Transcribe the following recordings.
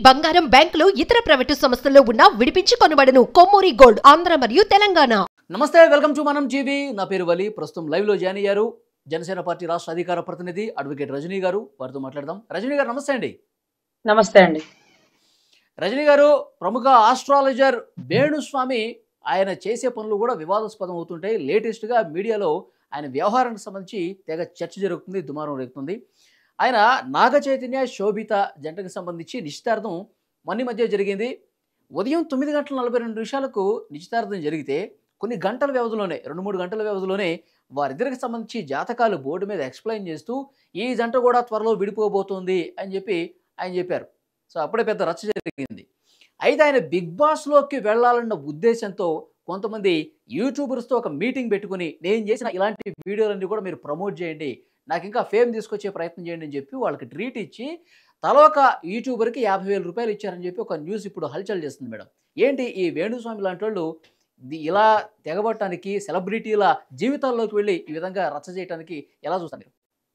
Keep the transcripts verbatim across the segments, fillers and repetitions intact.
బంగారం, బ్యాంకులు, ఇతర ప్రైవేటు సంస్థల్లో ఉన్న విడిపించి కొనబడును. కొమ్మూరి గోల్డ్, ఆంధ్ర మరియు తెలంగాణ. నమస్తే, వెల్కమ్ టు మనం టీవీ. నా పేరు వలి. ప్రస్తుతం లైవ్ లో జాయిన్ అయ్యారు జనసేన పార్టీ రాష్ట్ర అధికార ప్రతినిధి అడ్వకేట్ రజనీ గారు. వారితో మాట్లాడదాం. రజనీ గారు నమస్తే అండి. నమస్తే అండి. రజనీ గారు, ప్రముఖ ఆస్ట్రాలజర్ వేణుస్వామి ఆయన చేసే పనులు కూడా వివాదాస్పదం అవుతుంటాయి. లేటెస్ట్గా మీడియాలో ఆయన వ్యవహారానికి సంబంధించి తెగ చర్చ జరుగుతుంది, దుమారం రేగుతుంది. ఆయన నాగ చైతన్య శోభిత జంటకు సంబంధించి నిశ్చితార్థం మొన్న మధ్య జరిగింది. ఉదయం తొమ్మిది గంటల నలభై రెండు నిమిషాలకు నిశ్చితార్థం జరిగితే కొన్ని గంటల వ్యవధిలోనే రెండు మూడు గంటల వ్యవధిలోనే వారిద్దరికి సంబంధించి జాతకాలు బోర్డు మీద ఎక్స్ప్లెయిన్ చేస్తూ ఈ జంట కూడా త్వరలో విడిపోబోతోంది అని చెప్పి ఆయన చెప్పారు. సో అప్పుడే పెద్ద రచ్చ జరిగింది. అయితే ఆయన బిగ్ బాస్లోకి వెళ్ళాలన్న ఉద్దేశంతో కొంతమంది యూట్యూబర్స్తో ఒక మీటింగ్ పెట్టుకుని నేను చేసిన ఇలాంటి వీడియోలన్నీ కూడా మీరు ప్రమోట్ చేయండి, నాకు ఇంకా ఫేమ్ తీసుకొచ్చే ప్రయత్నం చేయండి అని చెప్పి వాళ్ళకి ట్రీట్ ఇచ్చి తల ఒక యూట్యూబర్కి యాభై వేల రూపాయలు ఇచ్చారని చెప్పి ఒక న్యూస్ ఇప్పుడు హల్చల్ చేస్తుంది మేడం. ఏంటి ఈ వేణుస్వామి లాంటి వాళ్ళు ఇలా తెగబట్టడానికి, సెలబ్రిటీల జీవితాల్లోకి వెళ్ళి ఈ విధంగా రచ్చ చేయడానికి ఎలా చూస్తారు?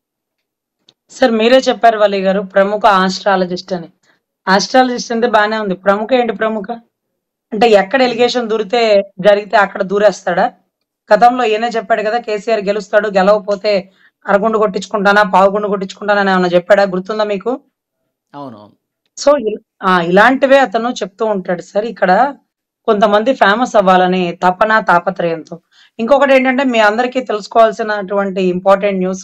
సార్ మీరే చెప్పారు వలి గారు, ప్రముఖ ఆస్ట్రాలజిస్ట్ అని. ఆస్ట్రాలజిస్ట్ అంటే బాగానే ఉంది, ప్రముఖ ఏంటి? ప్రముఖ అంటే ఎక్కడ ఎలిగేషన్ దూరితే జరిగితే అక్కడ దూరేస్తాడా? గతంలో ఈయనే చెప్పాడు కదా, కేసీఆర్ గెలుస్తాడు, గెలవకపోతే అరగుండు కొట్టించుకుంటానా పావుగుండు కొట్టించుకుంటానా అని ఏమన్నా చెప్పాడా? గుర్తుందా మీకు? అవును. సో ఇలాంటివే అతను చెప్తూ ఉంటాడు సార్. ఇక్కడ కొంతమంది ఫేమస్ అవ్వాలని తపన తాపత్రయంతో. ఇంకొకటి ఏంటంటే మీ అందరికీ తెలుసుకోవాల్సినటువంటి ఇంపార్టెంట్ న్యూస్,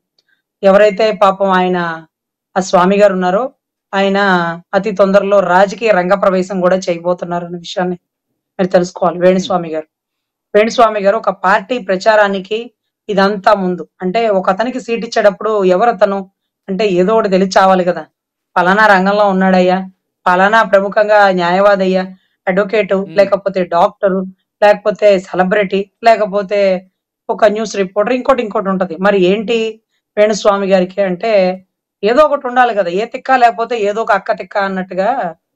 ఎవరైతే పాపం ఆయన ఆ స్వామి గారు ఉన్నారో ఆయన అతి తొందరలో రాజకీయ రంగ ప్రవేశం కూడా చేయబోతున్నారు అనే విషయాన్ని మీరు తెలుసుకోవాలి. వేణుస్వామి గారు వేణుస్వామి గారు ఒక పార్టీ ప్రచారానికి ఇదంతా ముందు అంటే ఒక అతనికి సీట్ ఇచ్చేటప్పుడు ఎవరు అతను అంటే ఏదో ఒకటి తెలిసి చావాలి కదా. పలానా రంగంలో ఉన్నాడయ్యా, పలానా ప్రముఖంగా న్యాయవాదయ్యా, అడ్వకేటు, లేకపోతే డాక్టరు, లేకపోతే సెలబ్రిటీ, లేకపోతే ఒక న్యూస్ రిపోర్టర్, ఇంకోటి ఇంకోటి ఉంటది. మరి ఏంటి వేణుస్వామి గారికి అంటే ఏదో ఒకటి ఉండాలి కదా. ఏ తిక్క లేకపోతే ఏదో ఒక అక్క తిక్క అన్నట్టుగా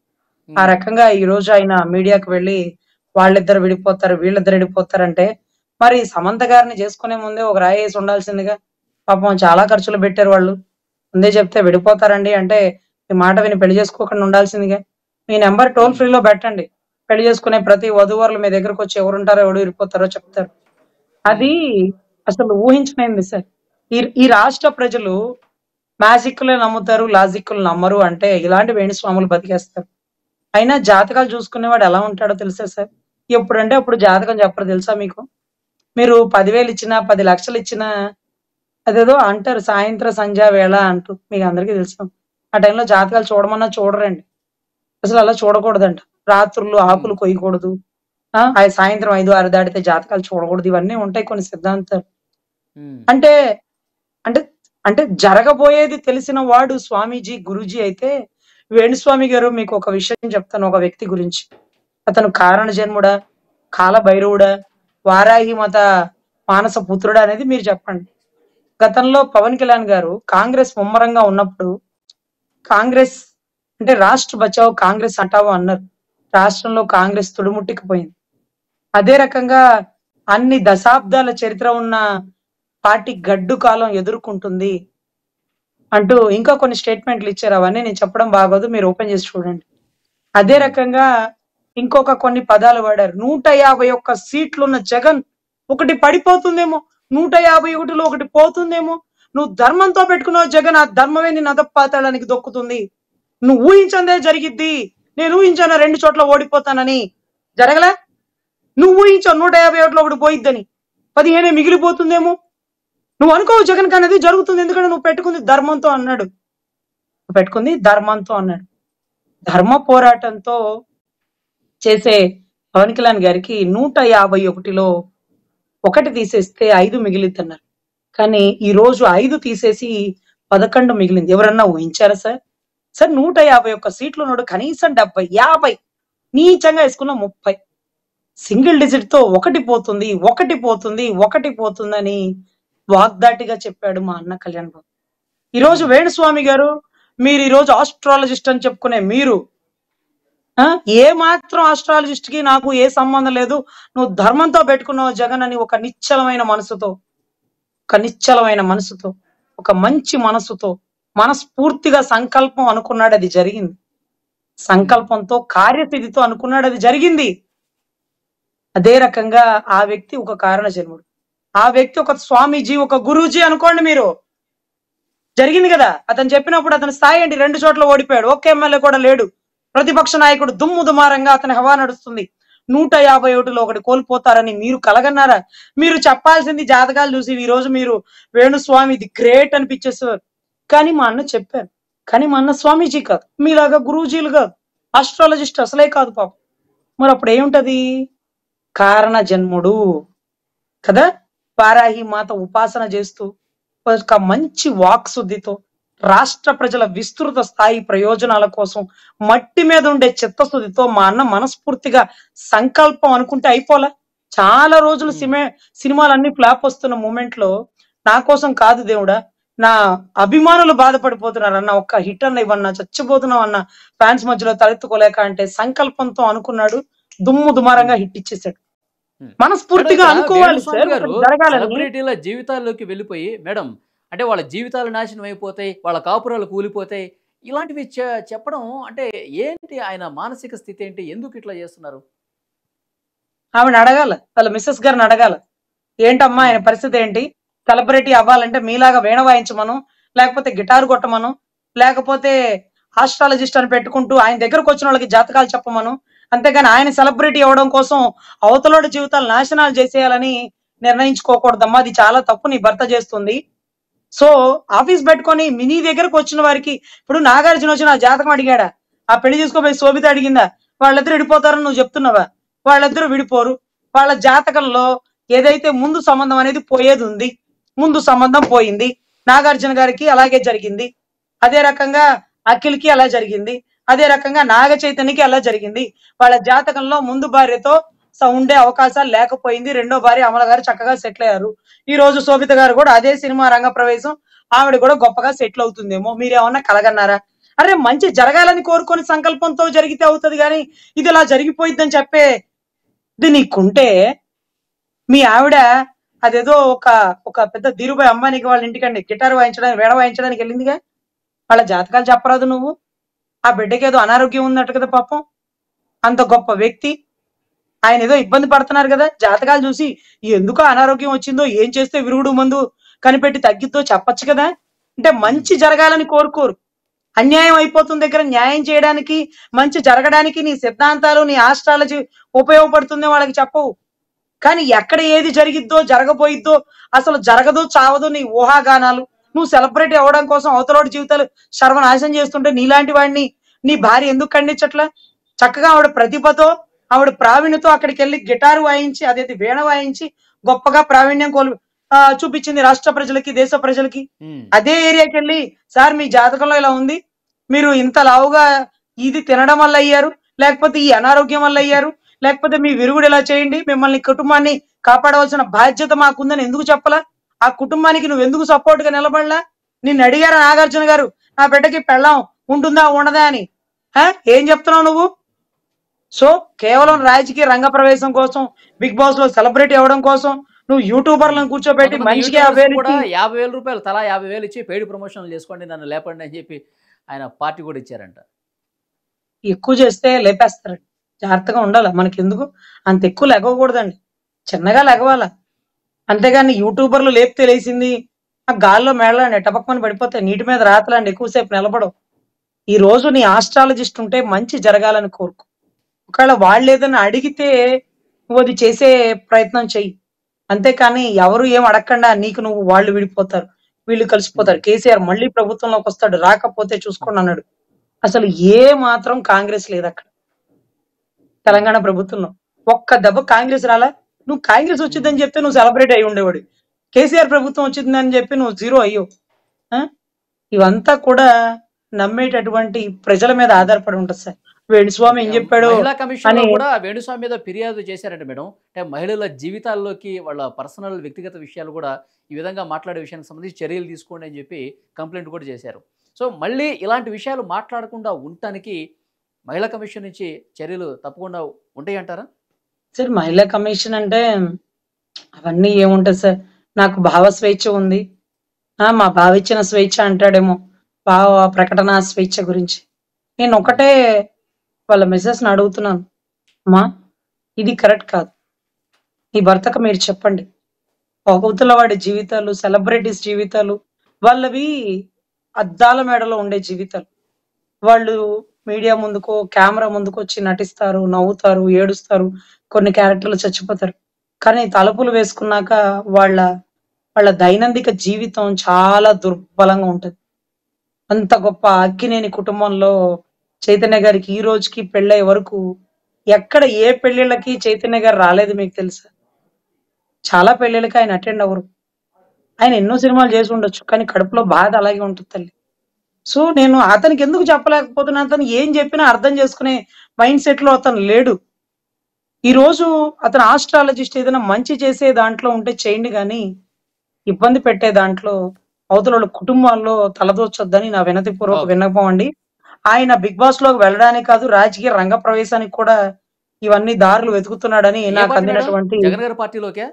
ఆ రకంగా ఈ రోజు ఆయన మీడియాకు వెళ్ళి వాళ్ళిద్దరు విడిపోతారు వీళ్ళిద్దరు విడిపోతారంటే మరి సమంత గారిని చేసుకునే ముందే ఒక రాయి వేసి ఉండాల్సిందిగా. పాపం చాలా ఖర్చులు పెట్టారు వాళ్ళు. ముందే చెప్తే విడిపోతారండి అంటే ఈ మాట విని పెళ్లి చేసుకోకుండా ఉండాల్సిందిగా. మీ నెంబర్ టోల్ ఫ్రీలో పెట్టండి, పెళ్లి చేసుకునే ప్రతి వధువరులు మీ దగ్గరకు వచ్చి ఎవరుంటారో ఎవడు విడిపోతారో చెప్తారు. అది అసలు ఊహించలేంది సార్. ఈ ఈ రాష్ట్ర ప్రజలు మ్యాజిక్లు నమ్ముతారు, లాజిక్లు నమ్మరు అంటే ఇలాంటి వేణుస్వాములు బతికేస్తారు. అయినా జాతకాలు చూసుకునేవాడు ఎలా ఉంటాడో తెలుసా సార్? ఎప్పుడంటే అప్పుడు జాతకం చెప్పరు తెలుసా మీకు? మీరు పదివేలు ఇచ్చినా పది లక్షలు ఇచ్చినా అదేదో అంటారు సాయంత్రం సంధ్యా వేళ అంటూ, మీకు అందరికీ తెలుసు. ఆ టైంలో జాతకాలు చూడమన్నా చూడరండి, అసలు అలా చూడకూడదంట. రాత్రులు ఆకులు కొయ్యకూడదు, ఆ సాయంత్రం ఐదు ఆరు దాటితే జాతకాలు చూడకూడదు, ఇవన్నీ ఉంటాయి కొన్ని సిద్ధాంతాలు. అంటే అంటే అంటే జరగబోయేది తెలిసిన వాడు స్వామీజీ, గురూజీ అయితే వేణుస్వామి గారు మీకు ఒక విషయం చెప్తాను ఒక వ్యక్తి గురించి. అతను కారణ జన్ముడా, కాల భైరవుడా, వారాహి మత మానస పుత్రుడా అనేది మీరు చెప్పండి. గతంలో పవన్ కళ్యాణ్ గారు కాంగ్రెస్ ముమ్మరంగా ఉన్నప్పుడు కాంగ్రెస్ అంటే రాష్ట్ర బచావ్ కాంగ్రెస్ అంటావో అన్నారు. రాష్ట్రంలో కాంగ్రెస్ తుడుముట్టికిపోయింది. అదే రకంగా అన్ని దశాబ్దాల చరిత్ర ఉన్న పార్టీ గడ్డు కాలం ఎదుర్కొంటుంది అంటూ ఇంకా కొన్ని స్టేట్మెంట్లు ఇచ్చారు. అవన్నీ నేను చెప్పడం బాగోదు, మీరు ఓపెన్ చేసి చూడండి. అదే రకంగా ఇంకొక కొన్ని పదాలు వాడారు. నూట యాభై ఒక్క సీట్లున్న జగన్ ఒకటి పడిపోతుందేమో, నూట యాభై ఒకటిలో ఒకటి పోతుందేమో, నువ్వు ధర్మంతో పెట్టుకున్నావు జగన్, ఆ ధర్మమే నీ నదపాతాళానికి దొక్కుతుంది, నువ్వు ఊహించందే జరిగిద్ది, నేను ఊహించాను రెండు చోట్ల ఓడిపోతానని, జరగలే. నువ్వు ఊహించావు నూట యాభై ఒకటిలో ఒకటి పోయిద్దని, పదిహేనే మిగిలిపోతుందేమో, నువ్వు అనుకోవు జగన్ అనేది జరుగుతుంది, ఎందుకంటే నువ్వు పెట్టుకుంది ధర్మంతో అన్నాడు. పెట్టుకుంది ధర్మంతో అన్నాడు. ధర్మ పోరాటంతో చేసే పవన్ కళ్యాణ్ గారికి నూట యాభై ఒకటిలో ఒకటి తీసేస్తే ఐదు మిగిలిద్ది అన్నారు. కానీ ఈ రోజు ఐదు తీసేసి పదకొండు మిగిలింది. ఎవరన్నా ఊహించారా సార్? సార్ నూట యాభై ఒక్క సీట్లు ఉన్నాడు, కనీసం డెబ్బై యాభై నీచంగా వేసుకున్న ముప్పై, సింగిల్ డిజిట్ తో ఒకటి పోతుంది ఒకటి పోతుంది ఒకటి పోతుందని వాగ్దాటిగా చెప్పాడు మా అన్న కళ్యాణ్ బాబు. ఈరోజు వేణుస్వామి గారు, మీరు ఈరోజు ఆస్ట్రాలజిస్ట్ అని చెప్పుకునే మీరు ఏ మాత్రం ఆస్ట్రాలజిస్ట్ కి నాకు ఏ సంబంధం లేదు, నువ్వు ధర్మంతో పెట్టుకున్నావు జగన్ అని ఒక నిశ్చలమైన మనసుతో ఒక నిశ్చలమైన మనసుతో ఒక మంచి మనసుతో మనస్ఫూర్తిగా సంకల్పం అనుకున్నాడు, అది జరిగింది. సంకల్పంతో కార్యసిద్ధితో అనుకున్నాడు, అది జరిగింది. అదే రకంగా ఆ వ్యక్తి ఒక కారణ జన్ముడు, ఆ వ్యక్తి ఒక స్వామీజీ, ఒక గురూజీ అనుకోండి మీరు. జరిగింది కదా, అతను చెప్పినప్పుడు అతని స్థాయి ఏంటి? రెండు చోట్ల ఓడిపోయాడు, ఒక్క ఎమ్మెల్యే కూడా లేడు. ప్రతిపక్ష నాయకుడు దుమ్ము దుమారంగా అతని హవా నడుస్తుంది. నూట యాభై ఓటులో ఒకటి కోల్పోతారని మీరు కలగన్నారా? మీరు చెప్పాల్సింది జాతకాలు చూసి ఈ రోజు మీరు వేణుస్వామి ఇది గ్రేట్ అనిపించేస్తారు. కానీ మా అన్న చెప్పారు, కానీ మా అన్న స్వామీజీ కాదు, మీలాగా గురూజీలు కాదు, ఆస్ట్రాలజిస్ట్ అసలే కాదు పాపం. మరి అప్పుడు ఏముంటది? కారణ జన్ముడు కదా. వారాహి మాత ఉపాసన చేస్తూ ఒక మంచి వాక్ శుద్ధితో రాష్ట్ర ప్రజల విస్తృత స్థాయి ప్రయోజనాల కోసం మట్టి మీద ఉండే చిత్తశుద్ధితో మా అన్న మనస్ఫూర్తిగా సంకల్పం అనుకుంటే అయిపోలా. చాలా రోజులు సినిమా సినిమాలన్నీ ఫ్లాప్ వస్తున్న మూమెంట్ లో నా కోసం కాదు దేవుడా, నా అభిమానులు బాధపడిపోతున్నారు అన్న, ఒక్క హిట్ అన్న ఇవన్నా, చచ్చిపోతున్నాం అన్న ఫ్యాన్స్ మధ్యలో తలెత్తుకోలేక అంటే సంకల్పంతో అనుకున్నాడు, దుమ్ము దుమారంగా హిట్ ఇచ్చేసాడు. మనస్ఫూర్తిగా అనుకోవాలి సార్, జరగాలని. సెలబ్రిటీల జీవితాల్లోకి వెళ్ళిపోయి మేడం అంటే వాళ్ళ జీవితాలు నాశనం అయిపోతాయి, వాళ్ళ కాపురాలు కూలిపోతాయి, ఇలాంటివి చెప్పడం అంటే ఏంటి? ఆయన మానసిక స్థితి ఏంటి? ఎందుకు ఇట్లా చేస్తున్నారు? ఆమెను అడగాల, వాళ్ళ మిస్సెస్ గారిని అడగాల, ఏంటమ్మా ఆయన పరిస్థితి ఏంటి? సెలబ్రిటీ అవ్వాలంటే మీలాగా వీణ వాయించమను, లేకపోతే గిటార్ కొట్టమను, లేకపోతే ఆస్ట్రాలజిస్ట్ అని పెట్టుకుంటూ ఆయన దగ్గరకు వచ్చిన వాళ్ళకి జాతకాలు చెప్పమను. అంతేగాని ఆయన సెలబ్రిటీ అవ్వడం కోసం అవతలోడి జీవితాలు నాశనాలు చేసేయాలని నిర్ణయించుకోకూడదమ్మా, అది చాలా తప్పు నీ భర్త చేస్తుంది. సో ఆఫీస్ పెట్టుకొని మినీ దగ్గరకు వచ్చిన వారికి, ఇప్పుడు నాగార్జున వచ్చి నా జాతకం అడిగాడా? ఆ పెళ్లి చేసుకోబోయి శోభిత అడిగిందా? వాళ్ళిద్దరు విడిపోతారని నువ్వు చెప్తున్నావా? వాళ్ళిద్దరు విడిపోరు. వాళ్ళ జాతకంలో ఏదైతే ముందు సంబంధం అనేది పోయేది ఉంది, ముందు సంబంధం పోయింది. నాగార్జున గారికి అలాగే జరిగింది, అదే రకంగా అఖిల్కి అలా జరిగింది, అదే రకంగా నాగ చైతన్యకి అలా జరిగింది. వాళ్ళ జాతకంలో ముందు భార్యతో ఉండే అవకాశాలు లేకపోయింది, రెండో భార్య అమల గారు చక్కగా సెటిల్ అయ్యారు. ఈ రోజు శోభిత గారు కూడా అదే సినిమా రంగ ప్రవేశం, ఆవిడ కూడా గొప్పగా సెటిల్ అవుతుందేమో, మీరేమన్నా కలగన్నారా? అరే మంచి జరగాలని కోరుకొని సంకల్పంతో జరిగితే అవుతుంది, కానీ ఇది ఇలా జరిగిపోయిద్దని చెప్పే ఇది నీకుంటే, మీ ఆవిడ అదేదో ఒక ఒక పెద్ద ధీరుభాయ్ అంబానీకి వాళ్ళ ఇంటికండి గిటార్ వాయించడానికి వేడ వాయించడానికి వెళ్ళిందిగా, వాళ్ళ జాతకాలు చెప్పరాదు నువ్వు? ఆ బిడ్డకి ఏదో అనారోగ్యం ఉన్నట్టు కదా పాపం, అంత గొప్ప వ్యక్తి, ఆయన ఏదో ఇబ్బంది పడుతున్నారు కదా, జాతకాలు చూసి ఎందుకో అనారోగ్యం వచ్చిందో, ఏం చేస్తే విరుగుడు మందు కనిపెట్టి తగ్గిద్దో చెప్పచ్చు కదా. అంటే మంచి జరగాలని కోరుకోరు, అన్యాయం అయిపోతున్న దగ్గర న్యాయం చేయడానికి, మంచి జరగడానికి నీ సిద్ధాంతాలు, నీ ఆస్ట్రాలజీ ఉపయోగపడుతుంది వాళ్ళకి చెప్పవు. కానీ ఎక్కడ ఏది జరిగిద్దో జరగబోయిద్దో, అసలు జరగదు చావదు నీ ఊహాగానాలు. నువ్వు సెలబ్రిటీ అవ్వడం కోసం అవతలోడి జీవితాలు సర్వనాశనం చేస్తుంటే నీలాంటి వాడిని నీ భార్య ఎందుకు ఖండించట్లా? చక్కగా ఆవిడ ప్రతిభతో, ఆవిడ ప్రావీణ్యతో అక్కడికి వెళ్ళి గిటారు వాయించి, అదేది వీణ వాయించి గొప్పగా ప్రావీణ్యం కోలు ఆ చూపించింది రాష్ట్ర ప్రజలకి, దేశ ప్రజలకి. అదే ఏరియాకి వెళ్ళి, సార్ మీ జాతకంలో ఇలా ఉంది, మీరు ఇంత లావుగా ఇది తినడం వల్ల అయ్యారు, లేకపోతే ఈ అనారోగ్యం వల్ల అయ్యారు, లేకపోతే మీ విరుగుడు ఇలా చేయండి, మిమ్మల్ని కుటుంబాన్ని కాపాడవలసిన బాధ్యత మాకుందని ఎందుకు చెప్పలా? ఆ కుటుంబానికి నువ్వు ఎందుకు సపోర్ట్ గా నిలబడలా? నిన్ను అడిగారా నాగార్జున గారు నా బిడ్డకి పెళ్ళాం ఉంటుందా ఉండదా అని? ఏం చెప్తున్నావు నువ్వు? సో కేవలం రాజకీయ రంగ ప్రవేశం కోసం, బిగ్ బాస్ లో సెలబ్రిటీ అవ్వడం కోసం నువ్వు యూట్యూబర్లను కూర్చోబెట్టి మంచిగా యాభై వేల రూపాయలు తలా యాభై వేలు ఇచ్చి పెయిడ్ ప్రమోషన్లు చేసుకోండి, నన్ను లేపండి అని చెప్పి ఆయన పార్టీ కూడా ఇచ్చారంట. ఎక్కువ చేస్తే లేపేస్తారండి, జాగ్రత్తగా ఉండాలి. మనకి ఎందుకు అంత ఎక్కువ లెగవకూడదండి, చిన్నగా లెగవాల. అంతేగాని యూట్యూబర్లు లేపితే లేచింది ఆ గాల్లో మేడలండి టపక్కమని పడిపోతాయి, నీటి మీద రాతలండి ఎక్కువసేపు నిలబడవు. ఈ రోజు నీ ఆస్ట్రాలజిస్ట్ ఉంటే మంచి జరగాలని కోరుకో. ఒకవేళ వాళ్ళు ఏదైనా అడిగితే నువ్వు అది చేసే ప్రయత్నం చెయ్యి, అంతేకాని ఎవరు ఏం అడగకుండా నీకు నువ్వు వాళ్ళు విడిపోతారు, వీళ్ళు కలిసిపోతారు. కేసీఆర్ మళ్ళీ ప్రభుత్వంలోకి వస్తాడు, రాకపోతే చూసుకోండి అన్నాడు. అసలు ఏ మాత్రం కాంగ్రెస్ లేదు అక్కడ తెలంగాణ ప్రభుత్వంలో. ఒక్క దెబ్బ కాంగ్రెస్ రాలా. నువ్వు కాంగ్రెస్ వచ్చిందని చెప్తే నువ్వు సెలబ్రేట్ అయి ఉండేవాడు, కేసీఆర్ ప్రభుత్వం వచ్చిందని చెప్పి నువ్వు జీరో అయ్యో. ఇవంతా కూడా నమ్మేటటువంటి ప్రజల మీద ఆధారపడి ఉంటుంది సార్. వేణుస్వామి ఏం చెప్పాడు? మహిళా కమిషన్ కూడా వేణుస్వామి మీద ఫిర్యాదు చేశారంట మేడం. అంటే మహిళల జీవితాల్లోకి వాళ్ళ పర్సనల్ వ్యక్తిగత విషయాలు కూడా ఈ విధంగా మాట్లాడే విషయానికి సంబంధించి చర్యలు తీసుకోండి అని చెప్పి కంప్లైంట్ కూడా చేశారు. సో మళ్ళీ ఇలాంటి విషయాలు మాట్లాడకుండా ఉండటానికి మహిళా కమిషన్ నుంచి చర్యలు తప్పకుండా ఉంటాయి అంటారా సార్? మహిళా కమిషన్ అంటే అవన్నీ ఏముంటది సార్, నాకు భావ స్వేచ్ఛ ఉంది, మా భావించిన స్వేచ్ఛ అంటాడేమో, భావ ప్రకటన స్వేచ్ఛ గురించి. నేను ఒకటే వాళ్ళ మిసెస్‌ని అడుగుతున్నాను. అమ్మా! ఇది కరెక్ట్ కాదు. ఈ భర్తకు మీరు చెప్పండి. అవతల వాడి జీవితాలు, సెలబ్రిటీస్ జీవితాలు, వాళ్ళవి అద్దాల మేడలో ఉండే జీవితాలు. వాళ్ళు మీడియా ముందుకో, కెమెరా ముందుకొచ్చి నటిస్తారు, నవ్వుతారు, ఏడుస్తారు. కొన్ని క్యారెక్టర్‌లు చచ్చిపోతారు. కానీ తలుపులు వేసుకున్నాక వాళ్ళ, వాళ్ళ దైనందిక జీవితం చాలా దుర్బలంగా ఉంటది. అంత గొప్ప అక్కినేని కుటుంబంలో చైతన్య గారికి ఈ రోజుకి పెళ్ళయ్యే వరకు ఎక్కడ ఏ పెళ్ళిళ్ళకి చైతన్య గారు రాలేదు మీకు తెలుసా? చాలా పెళ్ళిళ్ళకి ఆయన అటెండ్ అవ్వరు. ఆయన ఎన్నో సినిమాలు చేసి ఉండొచ్చు. కానీ కడుపులో బాధ అలాగే ఉంటది తల్లి. సో, నేను అతనికి ఎందుకు చెప్పలేకపోతున్నా, అతను ఏం చెప్పినా అర్థం చేసుకునే మైండ్ సెట్‌లో అతను లేడు. ఈరోజు అతను ఆస్ట్రాలజిస్ట్ ఏదైనా మంచి చేసే దాంట్లో ఉంటే చేయండి గానీ, ఇబ్బంది పెట్టే దాంట్లో అవతలోళ్ళ కుటుంబాల్లో తలదూర్చొద్దని నా వినతిపూర్వక ఓకే. విన్నపం అండి. ఆయన 'బిగ్ బాస్'లోకి వెళ్ళడానికి కాదు, రాజకీయ రంగ ప్రవేశానికి కూడా ఇవన్నీ దారులు వెతుకుతున్నాడని ఏ నాకు పార్టీ మేడం? అందినటువంటి జగన్ గారి పార్టీలోకే?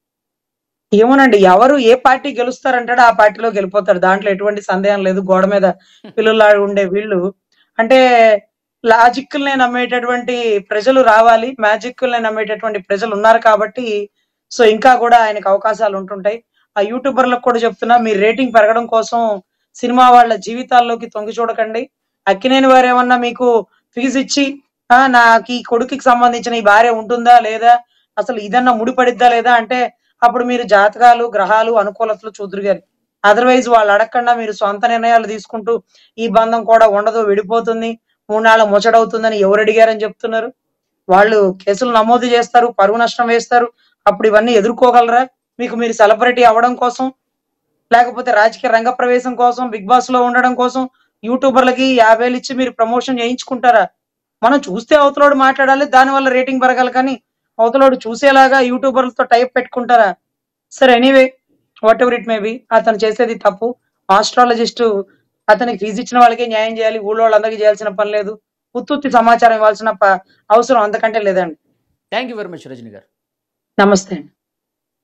ఏమోనండి. ఎవరు ఏ పార్టీ గెలుస్తారంటాడో ఆ పార్టీలో గెలిపోతాడు. దాంట్లో ఎటువంటి సందేహం లేదు. గోడ మీద పిల్లుల్లాగా ఉండే వీళ్ళు అంటే లాజిక్కుల్నే నమ్మేటటువంటి ప్రజలు రావాలి. మ్యాజిక్కుల్నే నమ్మేటటువంటి ప్రజలున్నారు కాబట్టి సో, ఇంకా గూడా ఆయనకు అవకాశాలు ఉంటుంటాయి. ఆ యూట్యూబర్‌లకు కూడా చెప్తున్నా మీరు రేటింగ్ పెరగడం కోసం సినిమా వాళ్ళ జీవితాల్లోకి తొంగి చూడకండి. అక్కినేని వారేమన్నా మీకు ఫీజిచ్చి ఆ! నాకీ కొడుకుకి సంబంధించిన ఈ భార్య ఉంటుందా? లేదా? అసలు ఇదన్నా ముడిపడిద్దా? లేదా? అంటే అప్పుడు మీరు జాతకాలు, గ్రహాలు, అనుకూలతలు చూద్దురు గాని. అదర్‌వైజ్ వాళ్ళు అడగకుండా మీరు సొంత నిర్ణయాలు తీసుకుంటూ ఈ బంధం కూడా ఉండదు, విడిపోతుంది, మూడు ముచ్చటవుతుందని ఎవరడిగారని చెప్తున్నారు? వాళ్ళు కేసులు నమోదు చేస్తారు, పరువు నష్టం వేస్తారు. అప్పుడు ఇవన్నీ ఎదుర్కోగలరా? మీకు మీరు సెలబ్రిటీ అవ్వడం కోసం, లేకపోతే రాజకీయ రంగ ప్రవేశం కోసం, 'బిగ్ బాస్'లో ఉండడం కోసం యూట్యూబర్‌లకి యాభై వేలు ఇచ్చి మీరు ప్రమోషన్ చేయించుకుంటారా? మనం చూస్తే అవతలోడు మాట్లాడాలి. దానివల్ల రేటింగ్ పెరగాలి కానీ, అవతలోడు చూసేలాగా యూట్యూబర్‌లతో టైప్ పెట్టుకుంటారా? సరే anyway whatever it may be అతను చేసేది తప్పు. ఆస్ట్రాలజిస్టు అతనికి ఫీజ్ ఇచ్చిన వాళ్ళకే న్యాయం చేయాలి. ఊళ్ళోళ్ళందరికీ చేయాల్సిన పని లేదు. ఉత్తుత్తి సమాచారం ఇవ్వాల్సిన ప అవసరం అంతకంటే లేదండి. Thank you very much Rajani garu. నమస్తే అండి.